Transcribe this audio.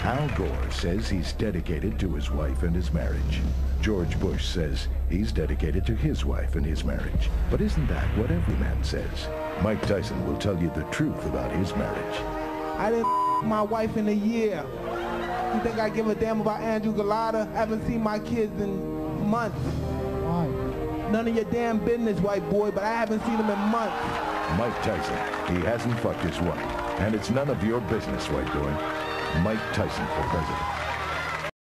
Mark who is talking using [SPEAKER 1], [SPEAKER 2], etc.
[SPEAKER 1] Al Gore says he's dedicated to his wife and his marriage. George Bush says he's dedicated to his wife and his marriage. But isn't that what every man says? Mike Tyson will tell you the truth about his marriage.
[SPEAKER 2] I didn't my wife in a year. You think I give a damn about Andrew Galata? I haven't seen my kids in months. Why? None of your damn business, white boy, but I haven't seen them in months.
[SPEAKER 1] Mike Tyson, he hasn't fucked his wife. And it's none of your business, white boy. Mike Tyson for president.